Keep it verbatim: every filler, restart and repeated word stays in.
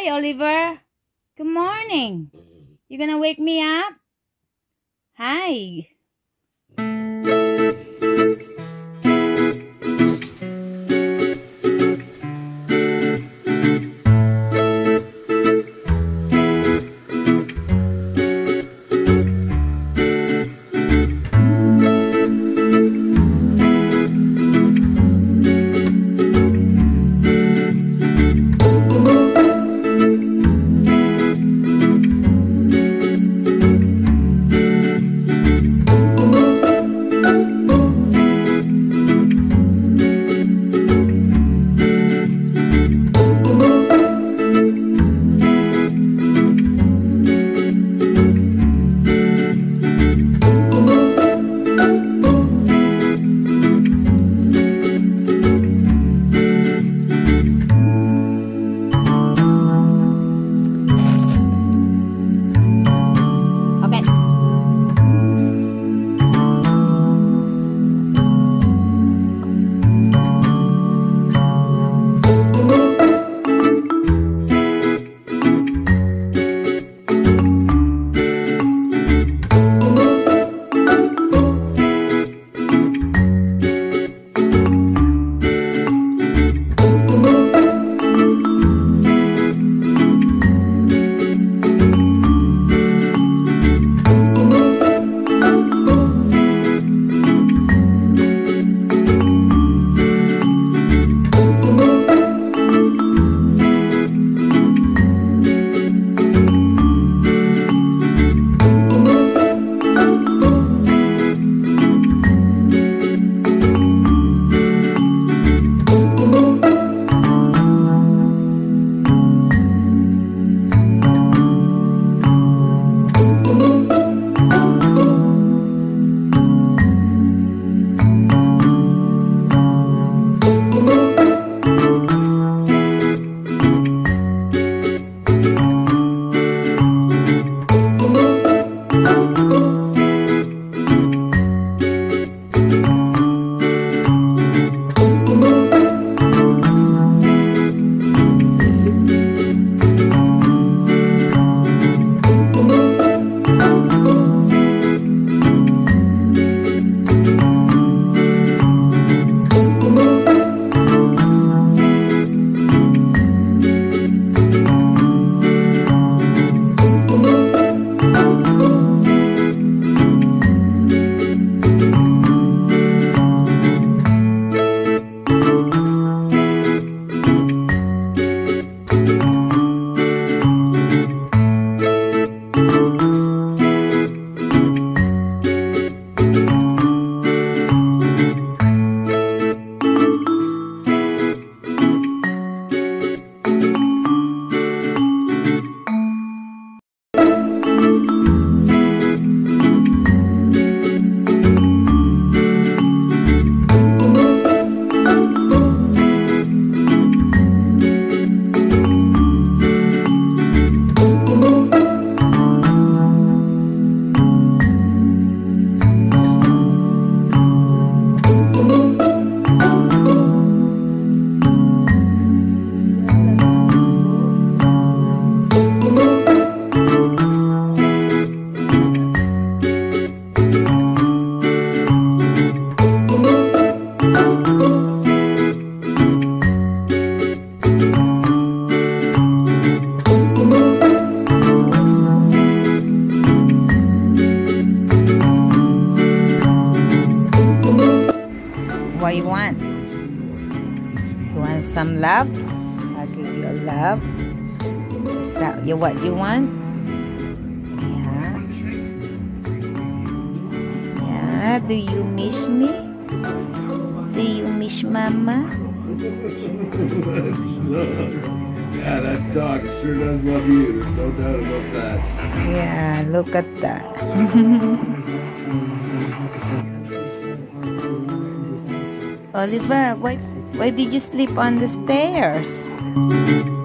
Oliver. Good morning. You gonna wake me up? Hi. What you want? You want some love? I'll give you a love. Is that you what you want? Yeah. Yeah. Do you miss me? Do you miss Mama? Yeah, that dog sure does love you. There's no doubt about that. Yeah, look at that. Oliver, why, why did you sleep on the stairs?